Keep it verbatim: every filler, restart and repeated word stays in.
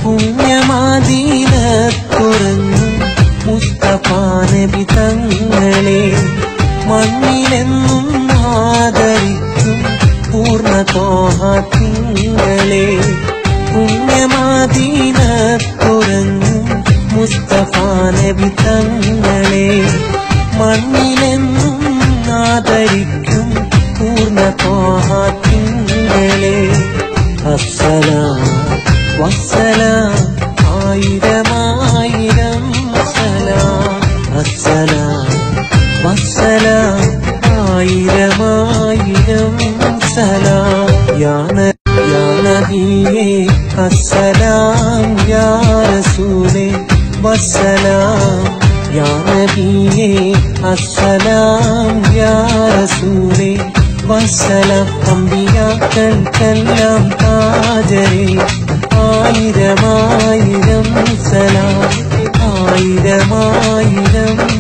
പുണ്യമദീനത്തുറങ്ങും മുസ്തഫ നബി തങ്ങളെ മണ്ണിലെന്നും ആദരിക്കും പൂർണ്ണ ത്വാഹ തിങ്കളെ പുണ്യമദീനത്തുറങ്ങും മുസ്തഫ നബി തങ്ങളെ മണ്ണിലെന്നും ആദരിക്കും പൂർണ്ണ ത്വാഹ തിങ്കളെ അസ്സലാം വസ്സലാം ആയിരമായിരം സലാം അസ്സലാം വസ്സലാം ആയിരമായിരം സലാം യാ നബിയേ അസ്സലാം യാ റസൂലേ വസ്സലാം യാ നബിയേ അസ്സലാം യാ റസൂലേ വസ്സലാം അമ്പിയാക്കൾക്കെല്ലാം താജരേ ആയിരമായിരം സലാം ആയിരമായിരം